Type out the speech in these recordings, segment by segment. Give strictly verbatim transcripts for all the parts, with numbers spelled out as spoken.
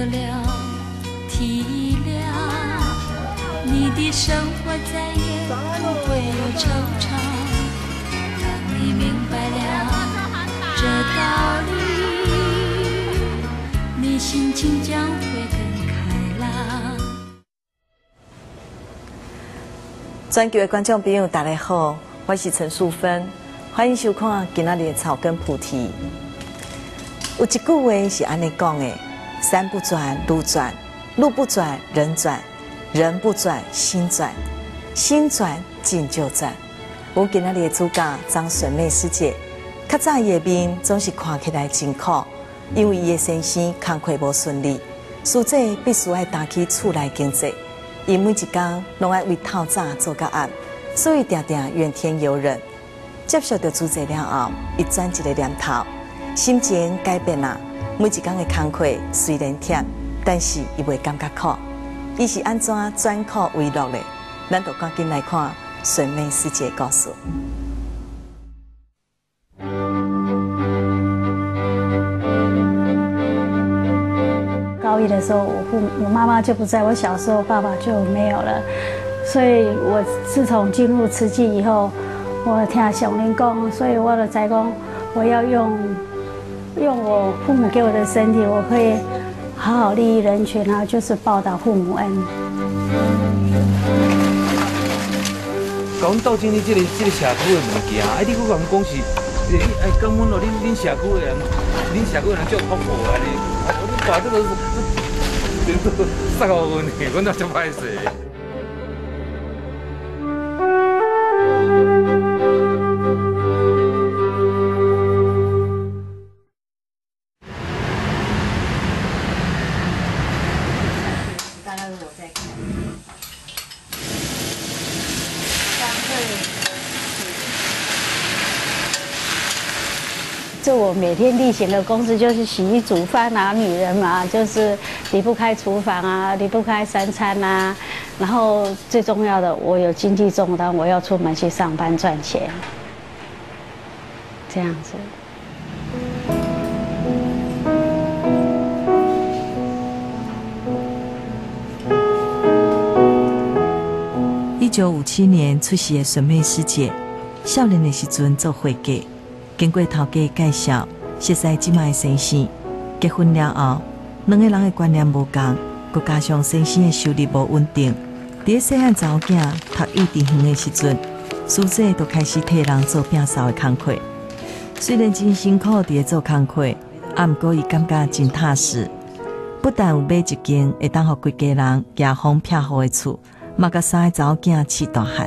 了体谅，你的生活再也不会有惆怅。当你明白了这道理，你心情将会更开朗。 全球的观众朋友，大家好，我是陈淑芬，欢迎收看今仔日的草根菩提。有一句话是安尼讲的：山不转路转，路不转人转，人不转心转，心转境就转。我今仔日的主角张顺妹师姐，较早伊的面总是看起来真苦，因为伊的先生工课无顺利，师姐必须爱担起厝内经济。伊每一天拢爱为透早做到暗，所以常常怨天尤人。接受到主责了后，伊转一个念头，心情改变啦。每一天的工课虽然忝，但是伊袂感觉苦。伊是安怎转苦为乐的？咱就赶紧来看顺妹师姐的故事。 高一的时候，我父我妈妈就不在，我小时候爸爸就没有了，所以我自从进入慈济以后，我听上人讲，所以我就知讲，我要用用我父母给我的身体，我可以好好利益人群啊，就是报答父母恩。 讲斗阵你这个这个社区的物件，哎，你佫讲讲是，哎，讲阮咯，恁恁社区的人，恁社区的人足福报安尼。我把这个送给阮去，阮那就歹势。 大概是我在看。就我每天例行的公事就是洗衣煮饭啊，女人嘛，就是离不开厨房啊，离不开三餐啊。然后最重要的，我有经济重担，我要出门去上班赚钱，这样子。 一九五七年出世的顺妹师姐，少年的时阵做会计。经过头家介绍，熟悉即摆的先生，结婚了后，两个人的观念无同，佮加上先生的收入无稳定，伫细汉查某囝读幼稚园的时阵，师姐就开始替人做摒扫的工课。虽然真辛苦伫咧做工课，啊，毋过伊感觉真踏实。不但有买一间会当互规家人遮风避雨的厝，嘛甲三个查某囝饲大汉。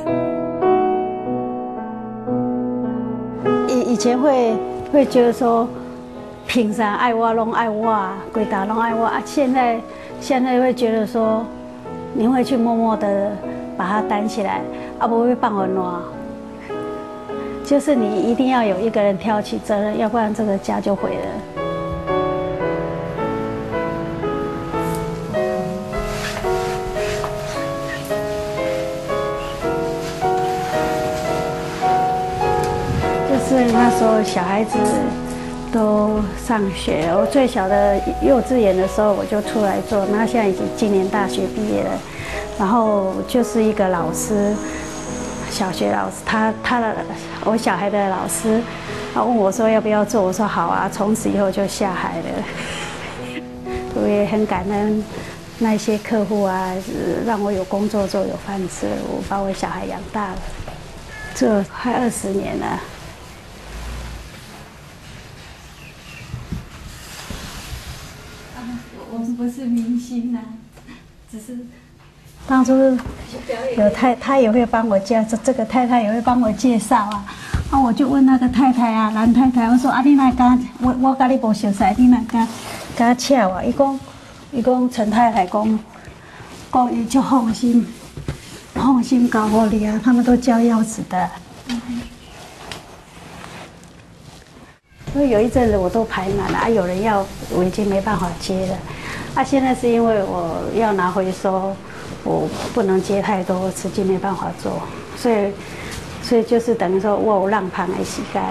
以以前会会觉得说，平常爱我拢爱我，鬼打拢爱我啊。现在现在会觉得说，你会去默默的把它担起来，啊，不会放我挪。就是你一定要有一个人挑起责任，要不然这个家就毁了。就是那时候小孩子都上学，我最小的幼稚园的时候我就出来做，那现在已经今年大学毕业了，然后就是一个老师，小学老师，他他的我小孩的老师，他问我说要不要做，我说好啊，从此以后就下海了。我也很感恩那些客户啊，让我有工作做，有饭吃，我把我小孩养大了，这快二十年了。我们不是明星啊，只是当初有太他也会帮我介绍，这个太太也会帮我介绍啊。啊，我就问那个太太啊，蓝太太，我说啊，你哪敢我我跟你无熟悉，你哪敢敢请我？伊讲，伊讲陈太太讲，讲伊就放心，放心交给你啊，他们都交钥匙的。因为有一阵子我都排满了啊，有人要我已经没办法接了，啊，现在是因为我要拿回收，我不能接太多，实际没办法做，所以，所以就是等于说我有让盘的时间。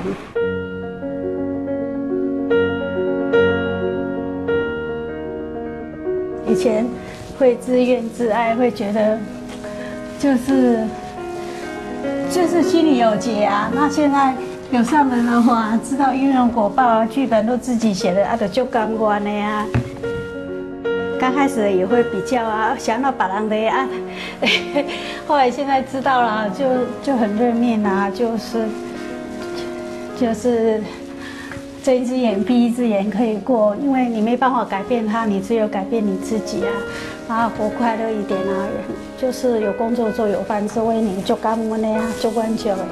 会自怨自艾，会觉得就是就是心里有结啊。那现在有上人的话，知道因缘果报啊，剧本都自己写的啊，就就甘愿的呀。刚开始也会比较啊，想到别人的啊，后来现在知道了，就就很认命啊，就是就是睁一只眼闭一只眼可以过，因为你没办法改变他，你只有改变你自己啊，然后活快乐一点啊，就是有工作做，有饭吃，为你就甘愿的呀，就关就的。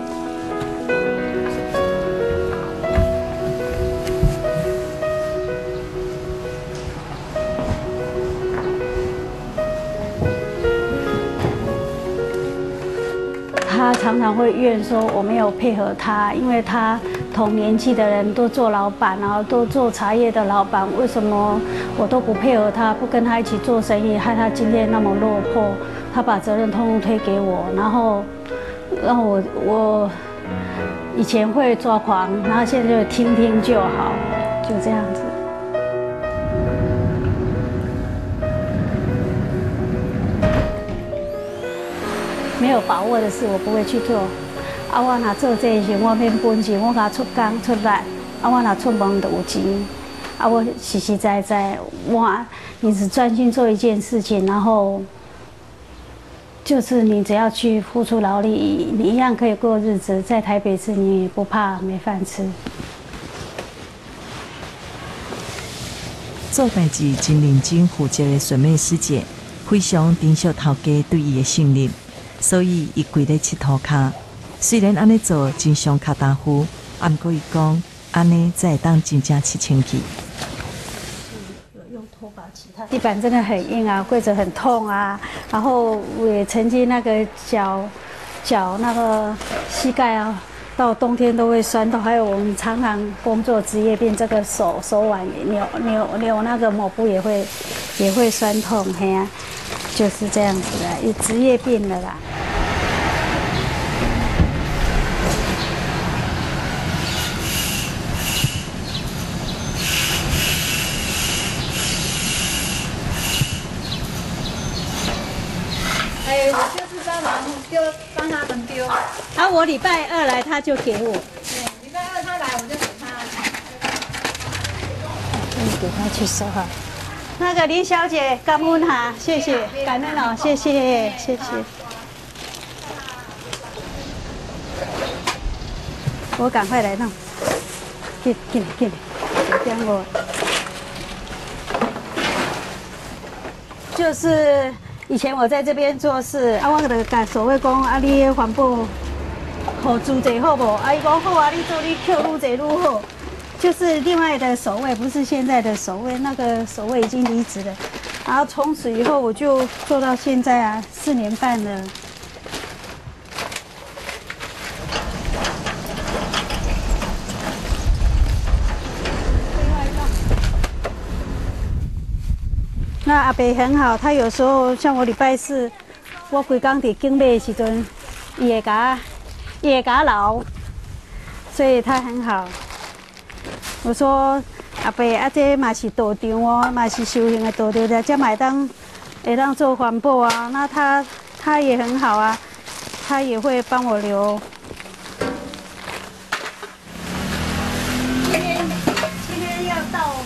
他常常会怨说我没有配合他，因为他同年纪的人都做老板，然后都做茶叶的老板，为什么我都不配合他，不跟他一起做生意，害他今天那么落魄？他把责任通通推给我，然后，然后我我以前会抓狂，然后现在就听听就好，就这样子。没有把握的事，我不会去做。啊，我若做这个时，我免本钱，我甲出工出力。啊，我若出门就有钱。啊，我实实在在，我你只专心做一件事情，然后就是你只要去付出劳力，你一样可以过日子。在台北市，你也不怕没饭吃。 做代志真认真负责的顺美师姐，非常珍惜头家对伊的信任。所以，伊跪咧佚涂骹。虽然安尼做真伤脚打呼，啊，毋过伊讲安尼才会当真正吸清气。 用拖把其他地板真的很硬啊，跪着很痛啊。然后我也曾经那个脚脚那个膝盖啊，到冬天都会酸痛。还有我们常常工作职业病，这个手手腕扭扭扭那个抹布也会也会酸痛，嘿呀、啊。就是这样子的，有职业病了啦。 哎，我就是帮忙丢，帮他们丢。 啊，我礼拜二来，他就给我。 对，礼拜二他来，我就给他。 你给他去收哈。那个林小姐，感恩哈，谢谢，感恩哦，谢谢，谢谢。我赶快来弄，进进来进来，这边我。就是以前我在这边做事，啊，我就甲所谓讲，啊，你环保，好做者好无？啊，伊讲好啊，你做你扣愈者愈好。就是另外的守卫，不是现在的守卫，那个守卫已经离职了。然后从此以后，我就做到现在啊，四年半了。那阿伯很好，他有时候像我礼拜四，我规工伫经历的时阵，伊会甲伊会甲留，所以他很好。我说阿伯，啊这嘛是道场哦，嘛是修行的道场的，这嘛会当会当做环保啊。那他他也很好啊，他也会帮我留。今天今天要到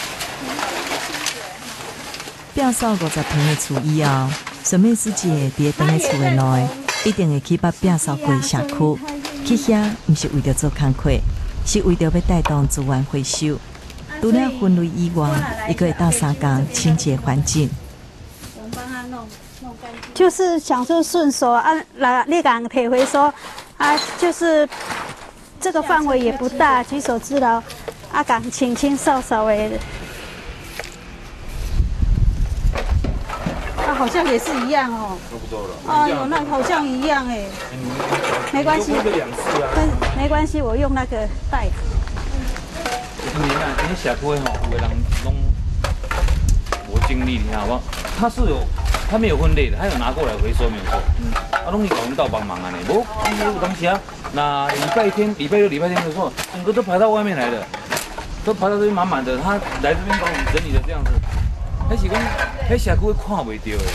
摒扫五十平的厝以后，顺美师姐伫等个厝的内，一定会去把摒扫过社区。去遐毋是为着做工课。是为着要带动资源回收，除了分类以外，伊阁会到三工清洁环境。 我们帮他弄弄干净。就是想说顺手啊，来你讲提回收啊，就是这个范围也不大，举手之劳，啊，讲清清扫扫的。啊，好像也是一样哦。 差不多了。 哎呦，那好像一样哎。没关系，但没关系，我用那个袋子。 今年啊，今年社区吼，有的人拢无精力，你知道吗？他是有，他没有分类的，他有拿过来回收，没有错。嗯。啊，拢是搞人道帮忙啊呢，无，伊有当时啊，那礼拜天、礼拜六、礼拜天的时候，整个都排到外面来了，都排到这边满满的。他来这边帮我们整理的这样子。 迄是讲，迄社区看袂到的。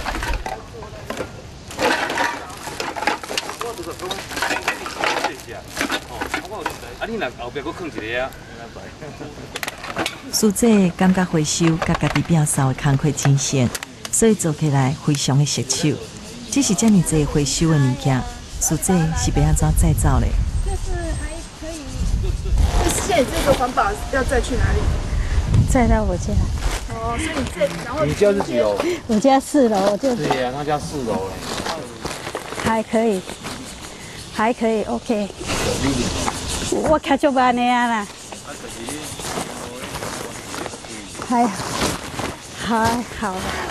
我就是讲，谢谢。哦，我啊，你若后壁搁放一个啊。 苏姐感觉回收甲家己摒扫的工课真闲，所以做起来非常的熟手。只是这么多回收的物件，苏姐是要安怎再造嘞？ 就是还可以。现在这个环保要再去哪里？ 再到我家。 哦，所以你这然后你家是几楼？ 我家四楼，就对呀，他家四楼嘞。 还可以，还可以 ，OK。我开就办那样啦。还还好。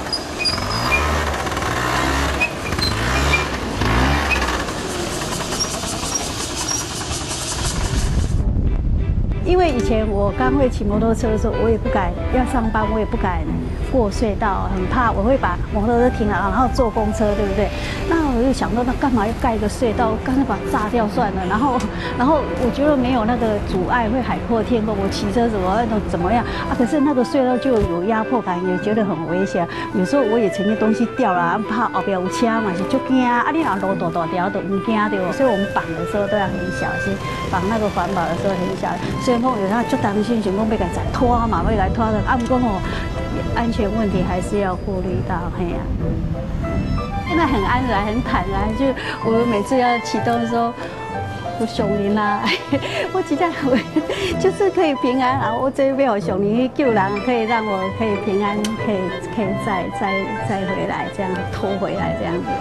因为以前我刚会骑摩托车的时候，我也不敢要上班，我也不敢过隧道，很怕我会把摩托车停了，然后坐公车，对不对？那我就想到，那干嘛要盖一个隧道？干脆把它炸掉算了。然后，然后我觉得没有那个阻碍，会海阔天空。我骑车怎么怎么样啊？可是那个隧道就有压迫感，也觉得很危险。有时候我也曾经东西掉了，怕后边有车嘛，是就惊啊！你若路大大条都唔惊对不？所以我们绑的时候都要很小心，绑那个环保的时候很小心。所以讲有他就担心，想讲要给它拖嘛，要给它拖的。啊，不过吼，安全问题还是要顾虑到，嘿呀、啊。现在很安然、很坦然，就我们每次要启动的时候，有熊林啦，我真正我就是可以平安，然后我这边有熊林去救人，可以让我可以平安，可以可以再再再回来，这样拖回来这样子。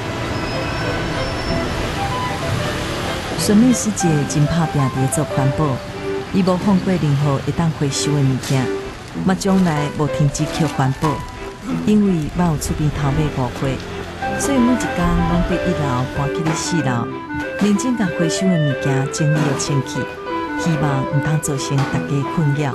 孙美师姐真拍拼伫做环保，伊无放过任何会当回收的物件，嘛将来无停止捡环保，因为捌有厝边头尾误会，所以每一天拢对一楼搬去咧四楼，认真甲回收的物件整理又清气，希望毋通造成大家困扰。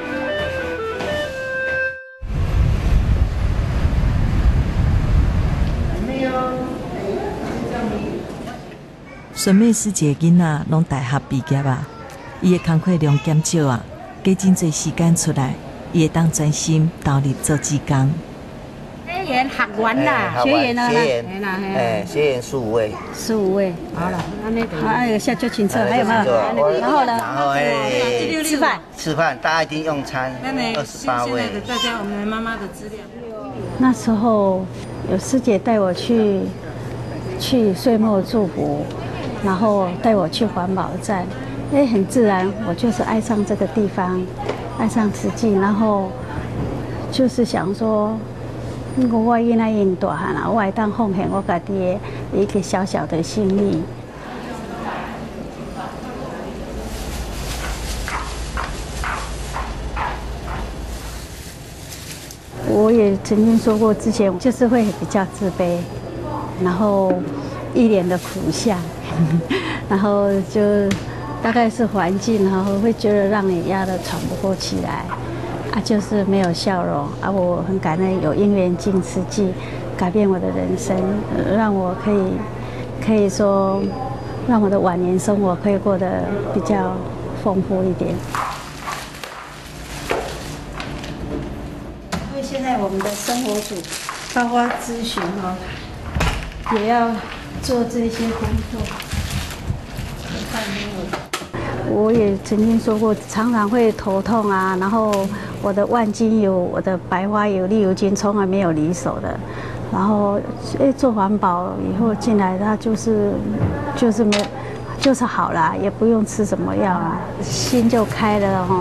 孙美师姐囡仔拢大学毕业啊，伊的工课量减少啊，加真侪时间出来，伊会当专心投入做志工。 学员学完啦， 学员啊， 学员，哎，学员十五位， 十五位，好了，那那还有下就请客，还有没有？然后呢？ 然后哎， 吃饭， 吃饭，大家一定用餐，二十八位。 大家我们妈妈的资料。 那时候有师姐带我去去岁末祝福。然后带我去环保站，哎，很自然，我就是爱上这个地方，爱上慈济，然后就是想说，如果我囡仔因大汉啦，我会当奉献我家己的一个小小的心意。我也曾经说过，之前就是会比较自卑，然后一脸的苦相。然后就大概是环境，然后会觉得让你压得喘不过气来，啊，就是没有笑容啊。我很感恩有因缘进慈济，改变我的人生，呃、让我可以可以说，让我的晚年生活可以过得比较丰富一点。因为现在我们的生活组，包括咨询哦，也要做这些工作。我也曾经说过，常常会头痛啊，然后我的万金油、我的白花油、利油精从来没有离手的。然后，哎，做环保以后进来，它就是就是没就是好啦，也不用吃什么药啊，心就开了哈。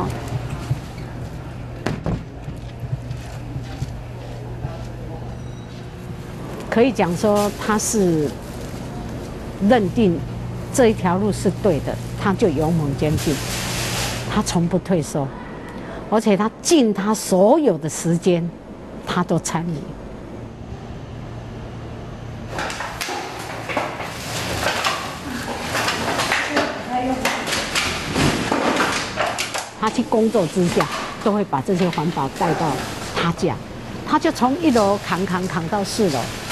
可以讲说他是认定这一条路是对的，他就勇猛前进，他从不退缩，而且他尽他所有的时间，他都参与。他去工作之下，都会把这些环保带到他家，他就从一楼扛扛扛到四楼。